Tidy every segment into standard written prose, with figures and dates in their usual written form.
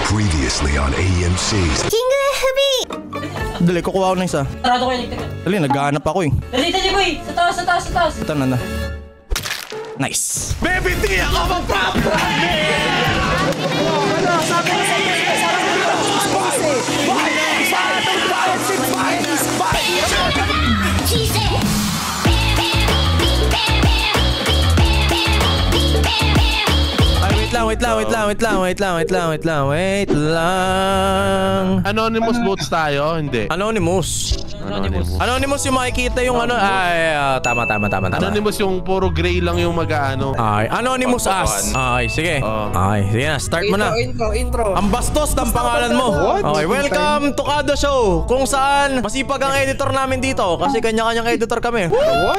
Previously on AMC's Dali, kukuha ko ng isa. Sarado ko yung electric. Dali, naghahanap ako eh. Dali, boy! Sa taas, sa taas, sa taas! Ito na. Nice. Baby, di ako mapapra! Wait lang. Anonymous votes tayo, hindi. Anonymous yung makikita yung ano. Tama. Anonymous yung puro gray lang yung mag-ano. Ay, Anonymous as. Ay, sige. Ay, sige na, start mo na. Intro. Ang bastos ng pangalan mo. Okay, welcome to Kada Show. Kung saan masipag ang editor namin dito kasi kanya-kanyang editor kami. What?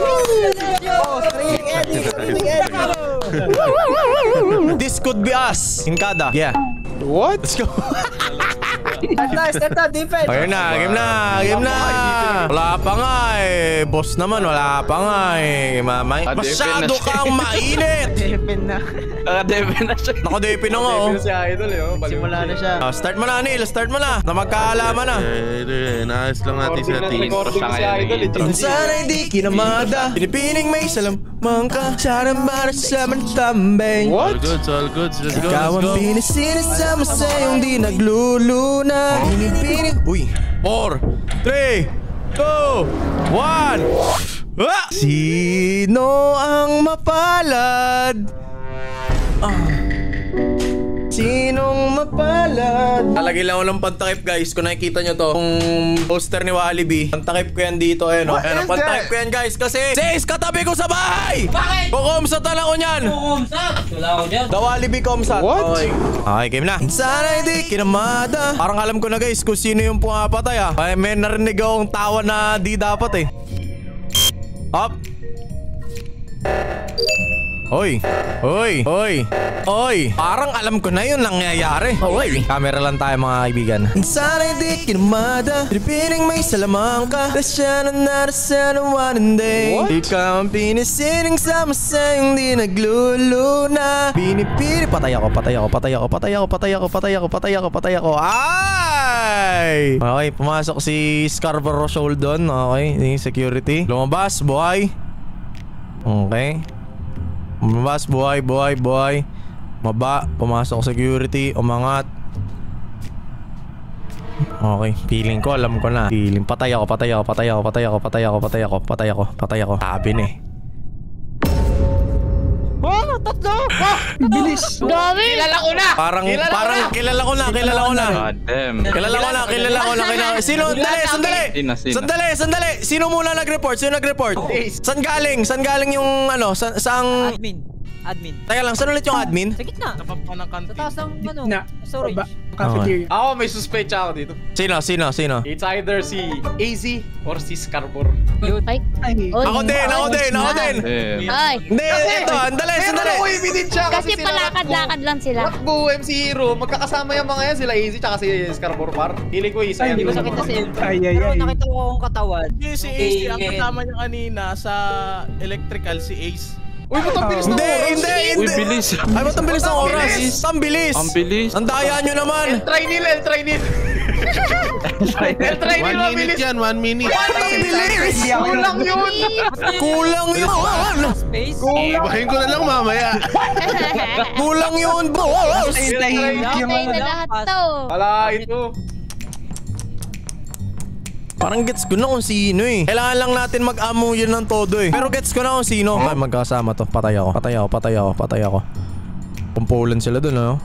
This could be us in Kada. Yeah. What? Let's go. Start na, defense. Okay na, game na. Wala pa nga eh. Boss naman, wala pa nga eh. Masyado kang mainit. Defense na. Defense na siya. Naka-defense na nga oh. Si Idol eh. Simula na siya. Start mo na, Neil. Start mo na. Na magkaalaman na. Naayos lang natin sa team. Kung sana'y di kinamada, pinipiling may salamang ka. Sarang para sa mantambay. All good. Let's go. Ikaw ang pinasinasama sa iyong di nagluluna. Pinipiling. Uy. 4, 3, 2, 1. Sino ang mapalad? Sinong mapalad? Talagay lang ako ng pantakip guys. Kung nakikita nyo to, kung poster ni Walibi, pantakip ko yan dito. Ayan o. Ayan, pantakip ko yan guys. Kasi sis, katabi ko sa bahay! Bakit? Kukumsatan ako nyan! Kukumsat! Wala ako dyan. The Walibi Kumsat. What? Okay, game na. Sana hindi kinamada. Parang alam ko na guys kung sino yung pumapatay ah. May narinig akong tawa na di dapat eh. Up. Oy. Parang alam ko na yun nangyayari. Oy. Camera lang tayo mga kaibigan. Sana hindi kinamada, pinipiling may salamang ka. Tasya na narasa ng one day. Ikaw ang pinisiling sama sa yung di nagluluna. Pinipili. Patay ako. Ay! Okay, pumasok si Scarborough Shoal doon. Okay, yung security. Lumabas, buhay. Okay. Lumabas, buhay. Maba, pumasok security, umangat. Okay, feeling ko, alam ko na. Feeling, patay ako. Sabi na eh. Oh, tatlo! Bilis! Dami! Kilala ko na! Parang kilala ko na. Kilala ko na. Sino? Sandali! Sino muna nag-report? Saan galing yung ano? Saang... Admin. Teka lang, saan ulit yung admin? Sa gitna. Sa taas ng ano? Storage. Cafeteria. Ako may suspecha ako dito. Sino? It's either si AZ or si Scarborough. Ay. Ako din. Ay. Hindi, ito, sandali. Pero ako ebidensya Kasi palakad-lakad lang sila. Takbo, MC Hero. Magkakasama yung mga yan. Sila AZ tsaka si Scarborough par. Hiling ko isa yan. Hindi ko nakita si Elton. Pero nakita ko akong katawan. Si Ace, ang kasama niya kanina sa electrical si Ace. Uy, ba't ang bilis ng oras? Hindi. Uy, bilis. Ay, ba't ang bilis ng oras? Ang bilis. Ang daya nyo naman. Try nil. One minute yan, 1 minute. Ang bilis. Kulang yun. Space. Ibahin ko na lang mamaya. Kulang yun, boss. Okay na lahat to. Ala, ito. Parang gets ko na kung sino eh. Kailangan lang natin mag-amo yun ng todo eh. Pero gets ko na kung sino. Ay, magkasama to. Patay ako. Pumpulan sila dun, ano?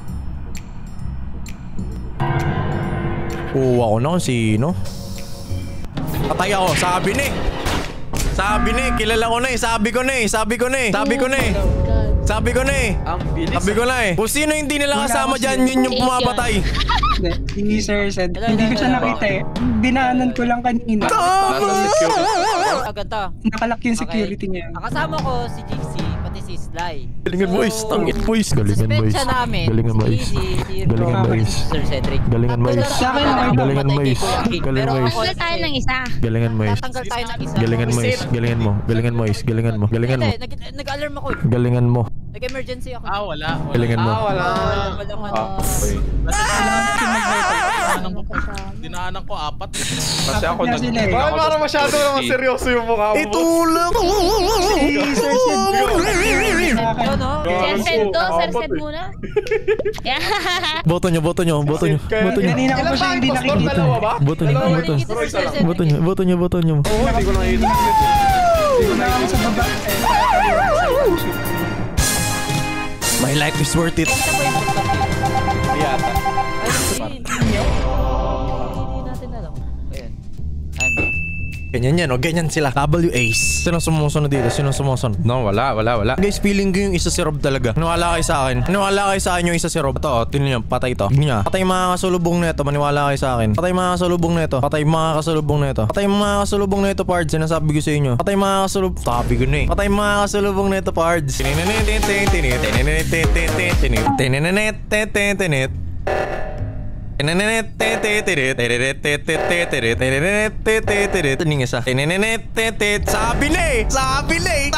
Kuha ko na kung sino. Patay ako. Sabi ni. Kilala ko na eh. Sabi ko na eh. Ang bilis. Sabi ko na eh. Kung sino hindi nila kasama dyan, yun yung pumapatay. Hindi, Sir Sed. Hindi ko siya nakita eh. Dinaanan ko lang kanina. Agad to. Nakalak yung security niya. Ang kasama ko si Jinxie, pati si Sly. Galingan mo is. Tangit mo is. Suspension namin. Galingan mo is. Sir Cedric. Galingan mo is. Galingan mo is. Tatanggal tayo ng isa. Galingan mo is. Tatanggal tayo ng isa. Galingan mo is. Galingan mo. Nag-alarm ako. Galingan mo. Nag-emergency ako. Wala. Galingan mo. Wala. Walang ano. Dinaanan ko 4. Kasi ako na sila eh. Bakit parang masyado naman seryoso yung mukha mo? Ito lang. Si Sir Sed. Ito, no? Sir Sed to, Sir Sed muna. Boto nyo. Kanina ko pa siya hindi nakikita. Dalawa ba? Boto nyo. Boto nyo. Oo, hindi ko nakikita. Hindi na ako sa baba. My life is worth it. Yata. Hindi natin alam. Ayan. Ganyan yan, ganyan sila. W Ace. Sino sumusunod dito? No, wala. Guys, feeling ko yung isa si Rob talaga. Maniwala kayo sa akin yung isa si Rob. Ito, tingnan nyo, patay to. Tingnan nyo. Patay mga kasulubong na ito, maniwala kayo sa akin. Patay mga kasulubong na ito, Pards. Sinasabi ko sa inyo. Patay mga kasulubong na ito, Pards. Sabi na eh.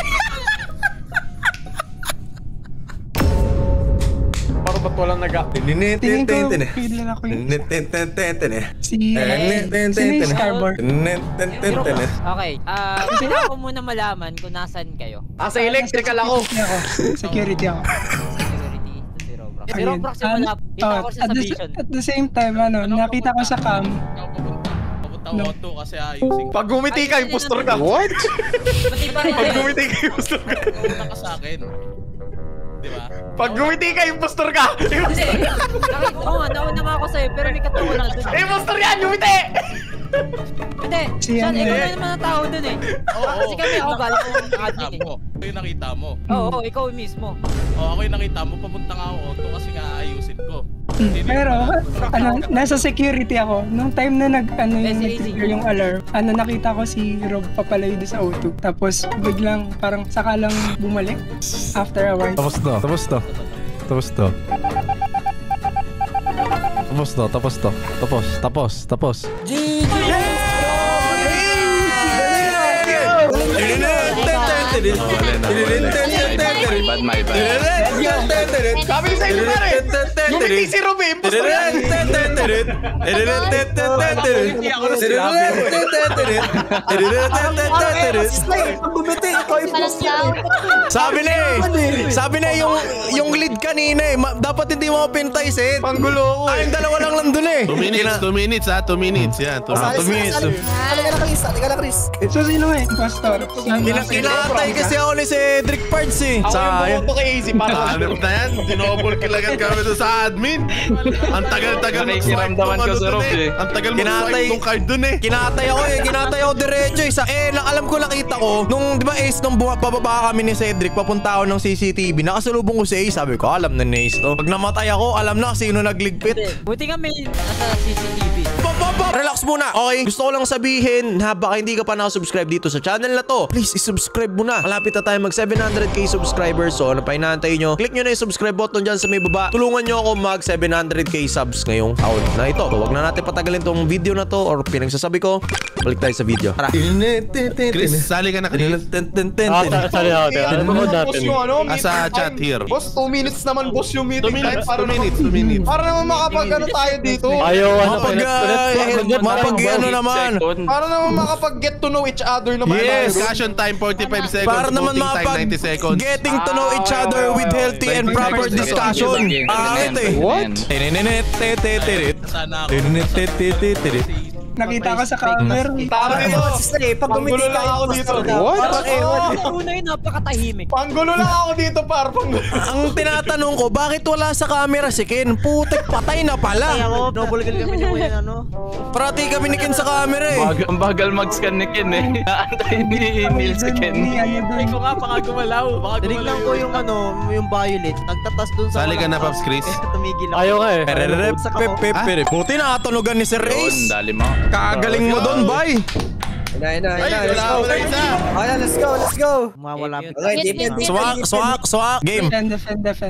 Parang ba't walang Tingin ko, feeling ako yung si Scarborough. Okay. Kailangan ko muna malaman kung nasan kayo. Sa electrical ako. Security ako. Security to si Robrox. Si Robrox yung malapit. Kita ko siya sa vision. At the same time, nakita ko sa cam. Papunta auto kasi ayusin. Pag gumiti ka, impostor ka. What? Pati pa rin. Pag gumiti ka, impostor ka. Pumunta ka sa akin. Di ba? Pag gumiti ka, impostor ka. Oo nga, nauna nga ako sa'yo, pero may katawan na dun. Impostor yan, gumiti! Hindi, Sean, ikaw na naman ang tao dun eh. Kasi kami, ako galing ko ng admin eh. Ako yung nakita mo. Oo, ikaw mismo. Ako yung nakita mo. Papunta nga ako auto kasi nga ayusin ko. Pero, nasa security ako. Nung time na nag-trigger yung alarm, nakita ko si Rob papalayo doon sa auto. Tapos, biglang, parang saka lang bumalik. After a while. Tapos to. My bad. Sabi ni sa'yo pare, gumiti si Rob eh, impostor yan. Sabi na yung lead kanina eh, dapat hindi mo pintay set. Panggulo ko Yung dalawa lang nandun eh. 2 minutes ha, 2 minutes yan. 2 minutes. So, sino eh? Impostor. Kinatay kasi ako ni Cedric Pards eh. Ako yung bumoto kay Easy para Hanap na yan, dinouble kilagan kami doon sa admin. Ang tagal-tagal Nakikiramdaman ko sa Rob eh. Ang tagal mag-swipe nung card dun eh. Kinatay ako diretso eh. Alam ko nakita ko, nung di ba Ace, nung pababa kami ni Cedric, papunta ako ng CCTV, nakasalubong ko si Ace, sabi ko, alam na ni Ace to. Pag namatay ako, alam na sino nagligpit. Buti nga may nasa CCTV. Relax muna, okay? Gusto ko lang sabihin, baka hindi ka pa nakasubscribe dito sa channel na to, please isubscribe mo na. Malapit na tayo mag 700k subscribers, so ano pa inaantay nyo? Click nyo na yung subscribe button dyan sa may baba. Tulungan nyo ako mag 700k subs ngayong taon na ito. So, wag na natin patagalin tong video na to or pinagsasabi ko. Balik tayo sa video. Tara. Chris, sali ka na Chris. Sali ako. boss yung Sa chat here. Boss, 2 minutes naman boss yung 2 meeting. minutes, 2 minutes, 2 minutes. Para naman makapag tayo dito. Ayaw, Para naman makapag-get to know each other naman. Yes. Discussion time 45 seconds. Para naman voting time 90 seconds. getting to know each other with healthy and proper discussion. Pangit eh. What? Sana ako. Nakita ko sa camera. Tara dito. Panggulo lang ako dito. What? Una yun, napakatahimik. Panggulo lang ako dito, par. Panggulo. Ang tinatanong ko, bakit wala sa camera si Ken? Putek, patay na pala. Double kill kami ni Kuya, ano? Parati kami ni Ken sa camera eh. Ang bagal mag-scan ni Ken eh. Naantay ni Neil si Ken. Ay ko nga, baka gumalaw. Tinignan ko yung yung violet. Nagtatas dun sa... Sali ka na, Pops Chris. Tumigil ako. Ayaw ka eh. Buti nakatunugan ni Sir Ace. Dali mo. Kagaling mo doon, bay. Ay, wala isa. Let's go. Mawala. Swak. Game. Defend.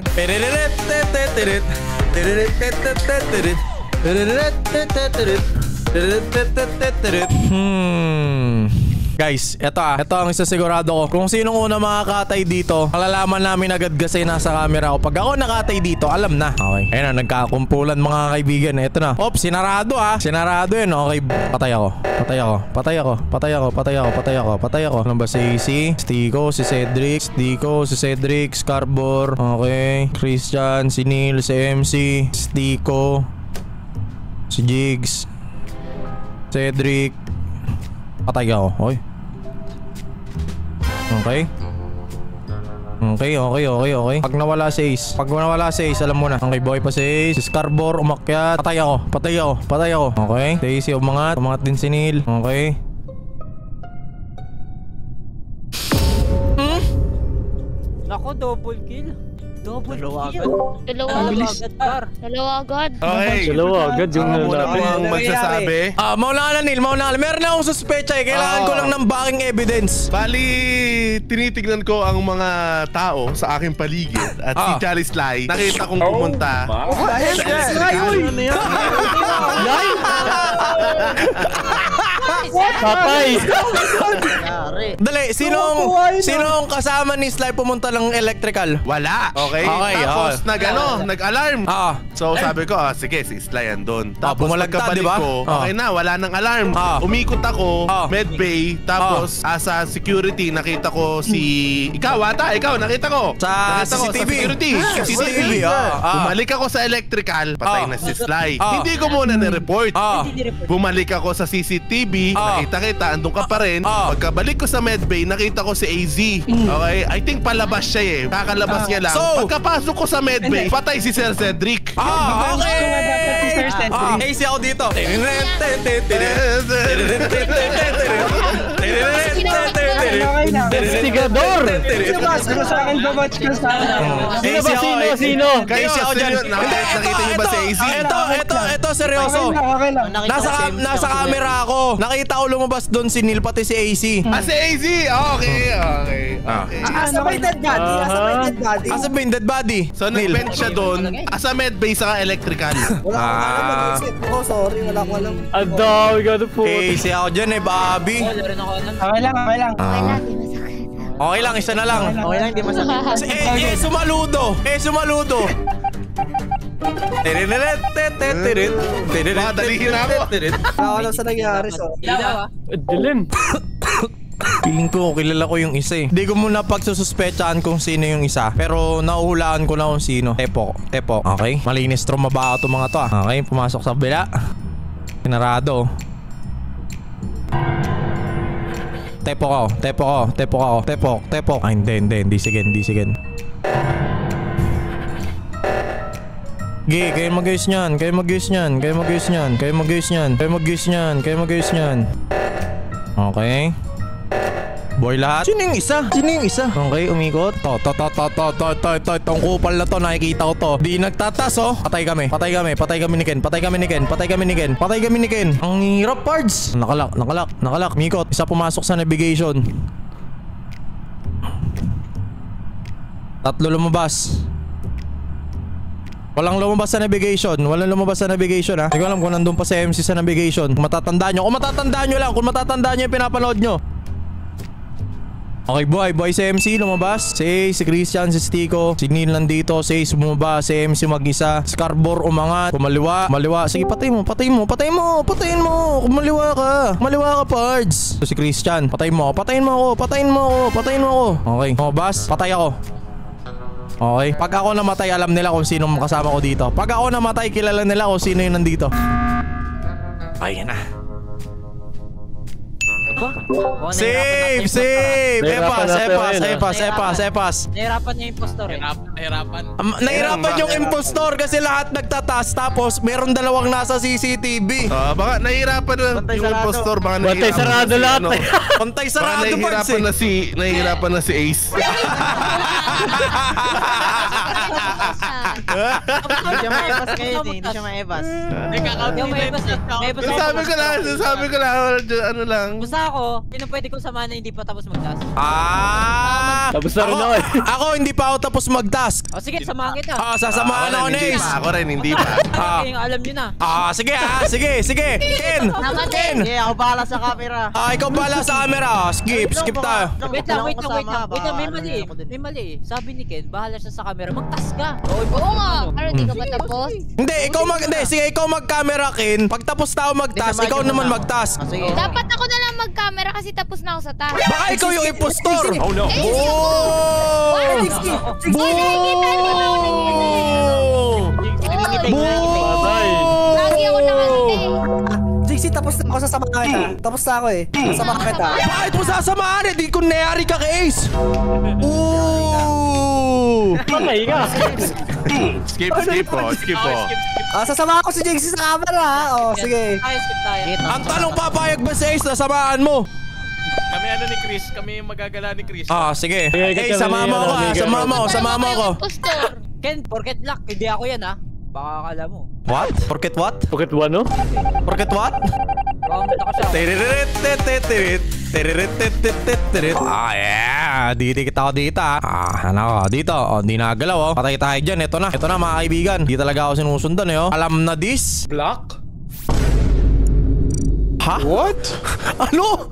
Guys, eto ang isasigurado ko. Kung sinong una makakatay dito, malalaman namin agad kasi nasa camera ko. Pag ako nakatay dito, alam na. Okay. Ayun na, nagkakumpulan mga kaibigan. Eto na. Ops, sinarado ha. Sinarado yun. Okay, patay ako. Ano ba si AC? Stiko, si Cedric, Scarbor. Okay. Christian, si Neil, si MC, Stiko, si Jigs, Cedric. Patay ako. Oy. Okay. Pag nawala si Ace, alam mo na. Okay, boy pa si Ace. Si Scarbor, umakyat. Patay ako. Okay. Si Ace, umangat din si Neil. Okay. Nako, double kill. Dalawa agad. Okay. Dalawa agad yung Ako ang magsasabi. Mauna ka na, Neil. Meron na akong suspecha eh. Kailangan ko lang ng backing evidence. Bali, tinitignan ko ang mga tao sa aking paligid at si Charlie Sly. Nakita kong pumunta. Patay! Dali, sinong kasama ni Sly pumunta ng electrical? Wala. Okay? Tapos nag-alarm. So sabi ko, sige, si Sly andun. Tapos bumalagta, pagkabalik diba? ko, okay na, wala nang alarm. Umikot ako, medbay, tapos sa security, nakita ko si... Ikaw nakita ko. Sa Nakita ko CCTV. CCTV. Bumalik ako sa electrical, patay na si Sly. Hindi ko muna na-report. Bumalik ako sa CCTV, nakita kita, andun ka pa rin. Pagkabalik ko sa medbay, nakita ko si AZ. Okay? I think palabas siya eh. Kakalabas niya lang. Pagkapasok ko sa medbay, patay si Sir Cedric. Okay! AC ako dito. Investigador! Sino? Kayo, nakita niyo ba si AZ? Ito seryoso. Nasa camera ako. Nakita ko lumabas doon si Neil pati si AC. Si AZ! Okay. Asa ba yung dead body? Asa ba yung dead body? So nag-vent siya doon. Sa medbay sa electrical. Wala ko alam mag-isip. Sorry, wala ko alam. Adaw, gano'n po. AC ako dyan eh, Bobby. Okay lang. Okay lang, isa na lang. Okay lang, di masakit. Sumaludo. Dalihin na ako. Wala ko alam sa nangyari. Dilim. Feeling ko, kilala ko yung isa eh. Hindi ko muna pagsususpetsahan kung sino yung isa. Pero nauhulaan ko na kung sino. Tepo. Okay. Malinis trumaba ito mga to ah. Okay, pumasok sa bila. Pinarado. Tepo ko. Ay, hindi. Sige. Kayo mag-ayos niyan. Okay. Boy lahat. Sino yung isa? Okay, umikot. Tong kupal na to, nakikita ko to. Di nagtatas oh. Patay kami ni Ken. Ang hirap, pards. Nakalak. Umikot. Isa pumasok sa navigation. Tatlo lumabas. Walang lumabas sa navigation ha. Hindi ko alam kung nandun pa si MC sa navigation. Kung matatandaan nyo yung pinapanood nyo. Okay, boy si MC lumabas. Si Christian, si Stiko, si Neil nandito, si Ace bumaba, si MC mag-isa, Scarbor umangat, kumaliwa. Sige, patayin mo. Kumaliwa ka, pards. Si Christian, patayin mo ako. Okay, lumabas, patay ako. Okay, pag ako namatay, alam nila kung sino kasama ko dito. Pag ako namatay, kilala nila kung sino yung nandito. Ayan na. Save! Epas. Nahirapan niya yung impostor eh. Nahirapan yung impostor kasi lahat nagtatas. Tapos meron dalawang nasa CCTV. Baka nahihirapan na yung impostor. Bantay sarado lahat. Pantay sarado pa nahihirapan na si Ace. Hindi siya ma-evas. Sabi ko lang, ano lang. Basta ako, sino pwede kong samahan na hindi pa tapos mag-task? Tapos na rin ako eh. Ako hindi pa ako tapos mag-task. mag-task. O sige, samahan kita. Sasamahan ako ni Ace. Ako rin, hindi pa. Alam nyo na. Sige. Ken. Sige, ako bahala sa camera. Ikaw pala sa camera. Skip tayo. Wait lang, may mali. Sabi ni Ken, bahala siya sa camera. Mag-task ka. Oo nga. Ano, di ka ba tapos? Hindi, ikaw mag-camera, Ken. Pag tapos na ako mag-task, ikaw naman mag-task. Dapat ako na lang mag-camera kasi tapos na ako sa task. Baka ikaw yung impostor. Oh no. Lagi ako nakangiti. Jixie, tapos na ako, sasamahan kita. Tapos na ako eh. Sasamahan kita. Bakit mo sasamahan? Di ko nayari ka kay Ace. Patay ka. Skip po. Sasamahan ko si Jixie sa camera. Sige. Skip tayo. Ang tanong, papayag ba si Ace na samahan mo? Kami ni Chris, kami yung magagala ni Chris. Sige. Ace, sama mo ako. Sama mo ako. Ken, forget luck. Hindi ako yan baka akala mo. What? Forget what? Pocket 1, no? Forget what? Wrong ako siya. Yeah. Didikit ako dito dito. Hindi nagalaw Patay tayo dyan. Ito na mga kaibigan. Di talaga ako sinusundan Alam na this. Block? Ha? What? Ano?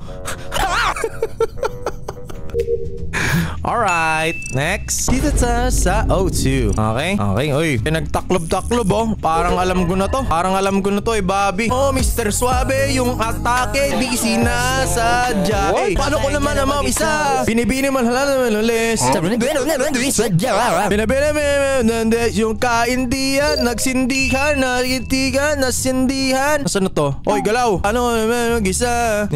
Alright, next. Dito sa O2. Okay? Uy, pinagtaklob-taklob Parang alam ko na to. Bobby. Mr. Suave, yung atake di sinasadya. Paano ko naman isa? Binibini man halal ulis. Yung kaindihan, nagsindihan, nasindihan. Nasaan na to? Oy, galaw. Ano mag-isa?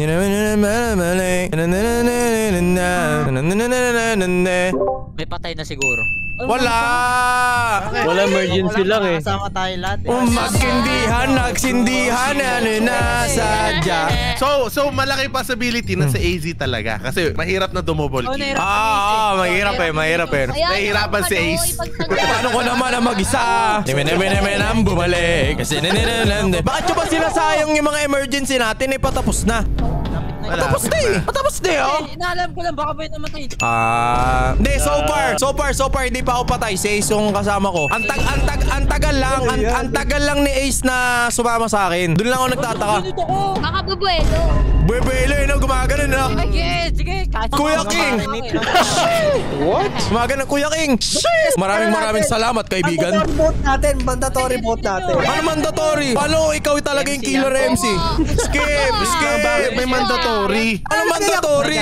May patay na siguro. Wala emergency lang eh. Kasama tayo lahat nagsindihan, nasadya. So malaki possibility na sa AZ talaga. Kasi mahirap na dumobol kill. Mahirap eh. Nahihirapan si Ace. Paano ko naman ang mag-isa? Ang bumalik. Kasi bakit ba sinasayang yung mga emergency natin? Patapos na. Patapos na Inaalam ko lang, baka ba yun namatay? Hindi, so far, hindi pa ako patay. Si Ace yung kasama ko. Ang tagal lang ni Ace na sumama sa akin. Doon lang ako nagtataka. Baka bubuelo. Buwelo gumagano na. Sige. Kuya King! What? Gumagano Kuya King! Maraming salamat, kaibigan. Mandatory vote natin. Ano mandatory? Paano ikaw talaga yung killer MC? Skip! Bakit may mandatory? Ano mandatory?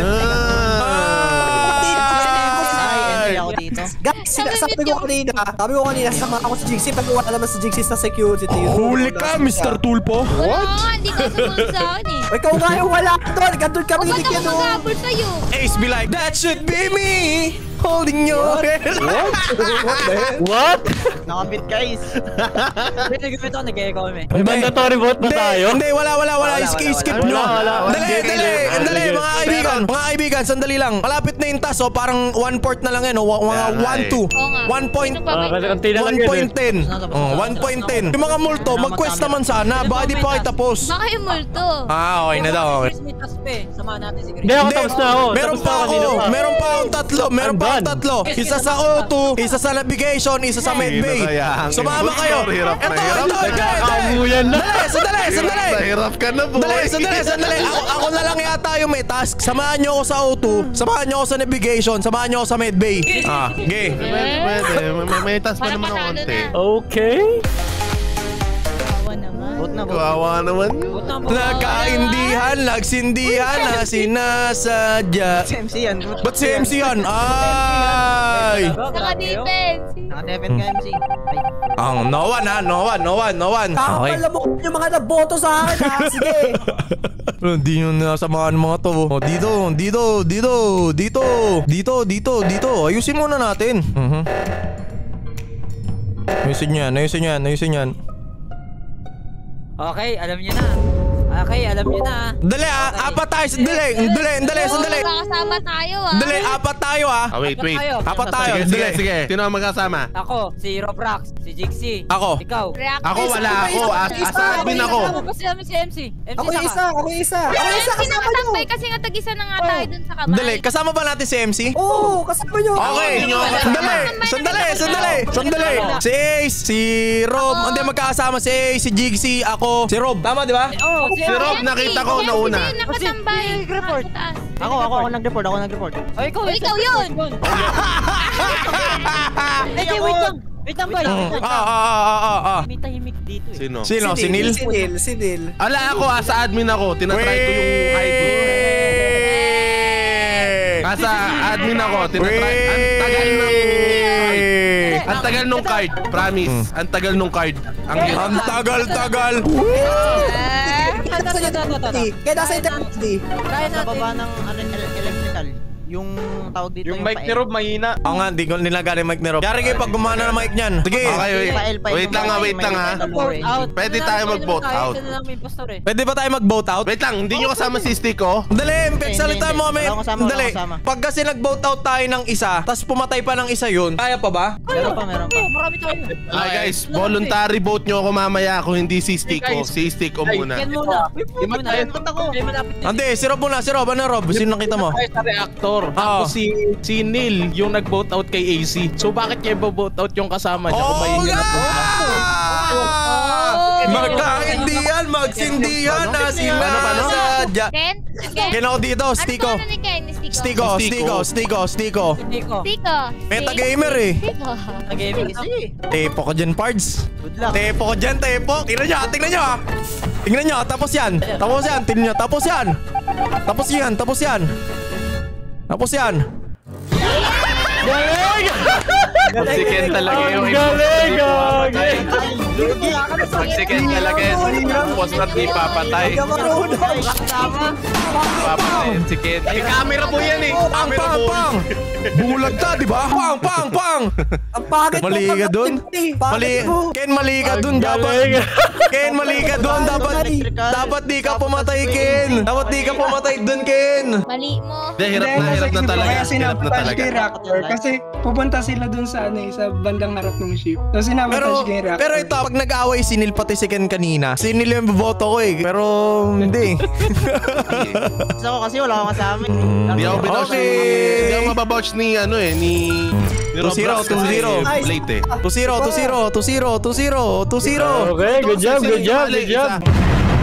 Ako dito. Guys, sabi ko kanina, sasama ako si Jixie. Pag wala naman si Jixie sa security. Huli ka, Mr. Tulpo. Wala nga, hindi ka sumunod sa akin eh. Ikaw nga yung wala doon. Gandun kami Ba't ako mag-abol sa'yo? Ace be like, that should be me holding your hand. What? Nakabit guys. Nag-echo kami. May mandatory vote ba tayo? Hindi, wala. Skip nyo. Dali, mga kaibigan, sandali lang. Malapit na yung task, parang 1/4 na lang yan, mga 1-2. 1.10. 1.10. Yung mga multo, mag-quest naman sana. Baka di pa kayo tapos. Baka yung multo. Okay na daw. Samahan natin si Chris. Hindi ako tapos na ako. Meron pa akong tatlo. Isa sa O2, isa sa navigation, isa sa medbay. Sumama kayo. Hirap. Nagkakamuyan na. Sandali. Nahirap ka na, boy. Sandali. Ako na lang yata yung may task. Samahan nyo ako sa O2, samahan nyo ako sa navigation, samahan nyo ako sa medbay. Gay. Pwede. May task pa naman ako konti. Okay. Kawawa naman. Nagkaindihan, nagsindihan na sinasadya. MC yan. Ba't si MC yan? Ay! Naka-defense. Naka-defense ka MC. No one. Okay. Alam mo yung mga naboto sa akin ha. Sige. Hindi nyo nasamahan mga to. Dito. Ayusin muna natin. Ayusin yan. Okay, alam niyo na. Okay, alam niyo na. Dali apat tayo. Dali, sandali. Magkakasama tayo Dali, apat tayo Wait. Apat tayo. Sige. Sino ang magkasama? Ako, si Robrax, si Jixie. Ako. Ikaw. Ako wala ako. Asa admin ako. Ako pa si MC. Ako yung isa. Kasi nakatambay kasi nga tag-isa na nga tayo dun sa kabay. Dali, kasama ba natin si MC? Oo, kasama nyo. Okay. Sandali. Si Ace, si Rob. Hindi, magkakasama si Ace, si Jigsy, ako, si Rob. Tama, di ba? Oo, Si Rob, nakita ko nauna. Nakatambay. Nag-report. Ako nag-report. Oh, ikaw yun. Wait lang, boy. May tahimik dito eh. Sino? Si Neil? Si Neil. Ala ako, sa admin ako. Tinatry ko yung ID. Sa admin ako. Tinatry. Ang tagal nung card. Promise. Ang tagal nung card. Ang tagal. Kaya nasa internet. Kaya natin. Baba ng electrical. Yung tawag dito Yung mic ni Rob mahina. Oo nga, hindi ko nilagay yung mic ni Rob. Yari kayo pag gumana ng mic niyan. Sige. Okay, wait lang ha. Pwede tayo mag-vote out. Pwede ba tayo mag-vote out? Wait lang, hindi nyo kasama si Stico? Dali, salita mo kami. Dali. kasama. Pag kasi nag-vote out tayo ng isa, tapos pumatay pa ng isa yun, kaya pa ba? Meron pa. Marami tayo. Okay guys, voluntary vote nyo ako mamaya kung hindi si Stico. Si Stico muna. Yan muna. Hindi, si Rob muna. Si Rob, ano Rob? Sino nakita mo? Sa reactor. Tapos si Neil yung nag-vote out kay AC. So bakit niya i-vote out yung kasama niya kung maingin na po? Magkaindihan, magsindihan na sinasadya. Ken ako dito, Stico. Ano ni Ken? Stico. Meta gamer eh. Nag-gaming kasi. Tepo ko dyan, Pards. Tepo ko dyan. Tingnan nyo. Tapos yan. Si Ken talaga yung Si Ken talaga yung post at di papatay. Papatayin si Ken. Camera po yan eh. Pang! Bulag ka, di ba? Pang! Ang pagod mo. Mali ka dun. Ken, mali ka dun. Dapat di ka pumatay, Ken. Dapat di ka pumatay dun, Ken. Mali mo. Hirap na talaga. Kaya sinabotage kay Raptor kasi pupunta sila dun sa sa bandang harap ng ship. So sinabotage kay Raptor. Pero ito, pag nag-away si Neil pati si Ken kanina, si Neil yung boboto ko eh. Pero hindi. Gusto ko kasi wala akong kasama. Hindi ako binouch Hindi ako mababouch ni Rob Rox kasi late eh. 2-0. Okay, good job.